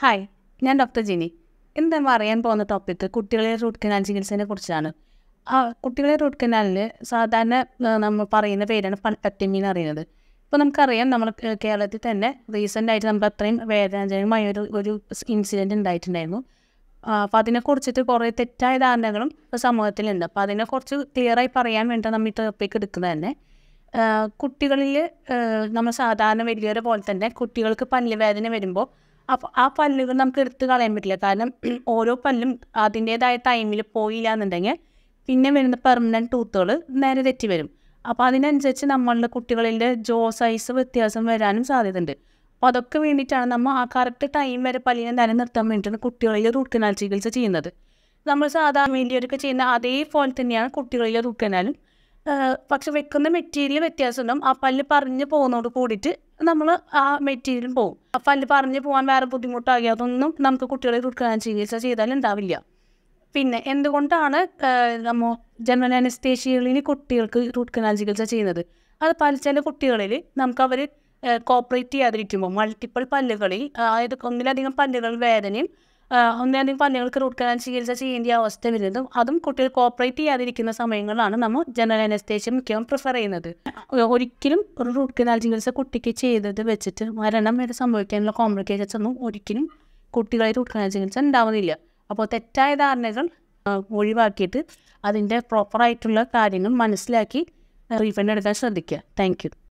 Hi, ഞാൻ doctor Jini. ഇന്ന് നമ്മൾ അറിയാൻ പോകുന്ന ടോപ്പിക്ക് കുട്ടികളെ റൂട്ട് കനാൽ ചികിത്സയെ കുറിച്ചാണ്. കുട്ടികളെ റൂട്ട് കനാലിൽ സാധാരണ നമ്മൾ പറയുന്ന പേരാണ് പൾപ്പക്ടമി എന്ന് അറിയുന്നത്. ഇപ്പോൾ നമുക്കറിയാം, നമ്മൾ കേരളത്തിൽ തന്നെ റീസെൻ്റായിട്ട് നമുക്ക് അത്രയും വേദനാജനകമായ ഒരു ഇൻസിഡൻറ്റ് ഉണ്ടായിട്ടുണ്ടായിരുന്നു. അപ്പോൾ അതിനെക്കുറിച്ചിട്ട് കുറേ തെറ്റായ ധാരണകളും ഇപ്പോൾ സമൂഹത്തിലുണ്ട്. അപ്പോൾ അതിനെക്കുറിച്ച് ക്ലിയറായി പറയാൻ വേണ്ടി നമ്മൾ ഈ ടോപ്പിക്ക് എടുക്കുന്നത് തന്നെ, കുട്ടികളിൽ നമ്മൾ സാധാരണ വലിയവരെ പോലെ തന്നെ കുട്ടികൾക്ക് പല്ലുവേദന വരുമ്പോൾ അപ്പോൾ ആ പല്ലുകൾ നമുക്ക് എടുത്ത് കളയാൻ പറ്റില്ല. കാരണം ഓരോ പല്ലും അതിൻ്റേതായ ടൈമിൽ പോയില്ല എന്നുണ്ടെങ്കിൽ പിന്നെ വരുന്ന പെർമനൻറ്റ് ടൂത്തുകൾ നേരെ തെറ്റി വരും. അപ്പോൾ അതിനനുസരിച്ച് നമ്മളുടെ കുട്ടികളിലെ ജോ സൈസ് വ്യത്യാസം വരാനും സാധ്യതയുണ്ട്. അപ്പോൾ അതൊക്കെ വേണ്ടിയിട്ടാണ് നമ്മൾ ആ കറക്റ്റ് ടൈം വരെ പല്ലിനെ നിലനിർത്താൻ വേണ്ടിയിട്ടാണ് കുട്ടികളിൽ റൂട്ട് കനാൽ ചികിത്സ ചെയ്യുന്നത്. നമ്മൾ സാധാരണ വലിയവരൊക്കെ ചെയ്യുന്ന അതേപോലെ തന്നെയാണ് കുട്ടികളിലെ റൂട്ട് കനാലും. പക്ഷെ വെക്കുന്ന മെറ്റീരിയൽ വ്യത്യാസം ഉണ്ടാവും. ആ പല്ല് പറഞ്ഞു പോകുന്നതോട് കൂടിയിട്ട് നമ്മൾ ആ മെറ്റീരിയലും പോകും. ആ പല്ല് പറഞ്ഞു പോകാൻ വേറെ ബുദ്ധിമുട്ടാകി അതൊന്നും നമുക്ക് കുട്ടികളെ റൂട്ട് കനാൽ ചികിത്സ ചെയ്താലും ഉണ്ടാവില്ല. പിന്നെ എന്തുകൊണ്ടാണ് നമ്മൾ ജനറൽ അനസ്തേഷ്യകളിൽ കുട്ടികൾക്ക് റൂട്ട് കനാൽ ചികിത്സ ചെയ്യുന്നത്? അത് ചില കുട്ടികളിൽ നമുക്ക് അവർ കോപ്പറേറ്റ് ചെയ്യാതിരിക്കുമ്പോൾ മൾട്ടിപ്പിൾ പല്ലുകളിൽ, അതായത് ഒന്നിലധികം പല്ലുകൾ വേദനയും ഒന്നിലധികം പല്ലുകൾക്ക് റൂട്ട് കനാൽ ചികിത്സ ചെയ്യേണ്ട അവസ്ഥ വരുന്നതും, അതും കുട്ടികൾ കോപ്പറേറ്റ് ചെയ്യാതിരിക്കുന്ന സമയങ്ങളിലാണ് നമ്മൾ ജനറൽ അനസ്തേഷ്യ മിക്കവാറും പ്രിഫർ ചെയ്യുന്നത്. ഒരിക്കലും ഒരു റൂട്ട് കനാൽ ചികിത്സ കുട്ടിക്ക് ചെയ്തത് വെച്ചിട്ട് മരണം വരെ സംഭവിക്കാനുള്ള കോംപ്ലിക്കേഷൻസ് ഒന്നും ഒരിക്കലും കുട്ടികളെ റൂട്ട് കനാൽ ചികിത്സ ഉണ്ടാവുന്നില്ല. അപ്പോൾ തെറ്റായ ധാരണകൾ ഒഴിവാക്കിയിട്ട് അതിൻ്റെ പ്രോപ്പറായിട്ടുള്ള കാര്യങ്ങൾ മനസ്സിലാക്കി ട്രീറ്റ്മെൻറ്റ് എടുക്കാൻ ശ്രദ്ധിക്കുക. Thank U.